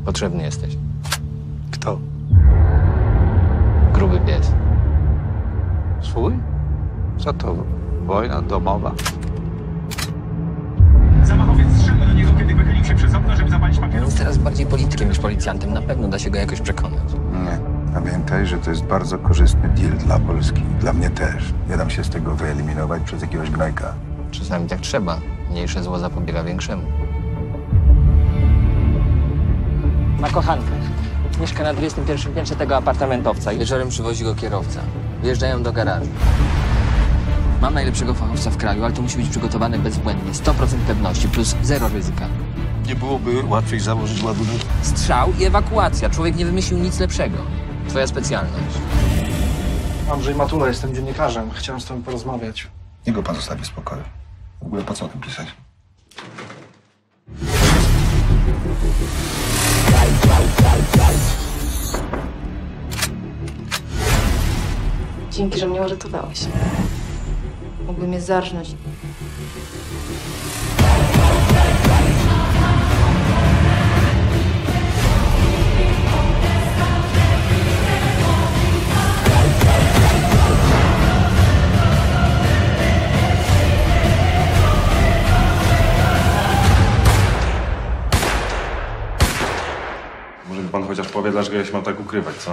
Potrzebny jesteś. Kto? Gruby pies. Swój? Co to? Wojna domowa? Zamachowiec strzelał do niego, kiedy wychylił się przez okno, żeby zapalić On papierosy. jest teraz bardziej politykiem niż policjantem. Na pewno da się go jakoś przekonać. Nie. Pamiętaj, że to jest bardzo korzystny deal dla Polski. Dla mnie też. Nie dam się z tego wyeliminować przez jakiegoś gnojka. Czasami tak trzeba. Mniejsze zło zapobiega większemu. Ma kochankę. Mieszka na 21 piętrze tego apartamentowca. Wieczorem przywozi go kierowca. Wjeżdżają do garażu. Mam najlepszego fachowca w kraju, ale to musi być przygotowane bezbłędnie. 100% pewności plus 0 ryzyka. Nie byłoby łatwiej założyć ładunek? Strzał i ewakuacja. Człowiek nie wymyślił nic lepszego. Twoja specjalność. Andrzej Matula, jestem dziennikarzem. Chciałem z tobą porozmawiać. Niech go pan zostawi w spokoju. W ogóle po co o tym pisać? Dzięki, że mnie uratowałeś. Mógłby mnie zarżnąć. Może mi pan chociaż powie, dlaczego ja się mam tak ukrywać, co?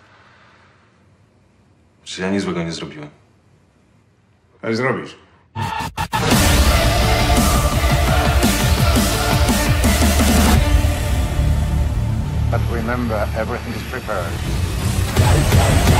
Czy ja nic złego nie zrobiłem? Ale zrobisz. But remember, everything is prepared.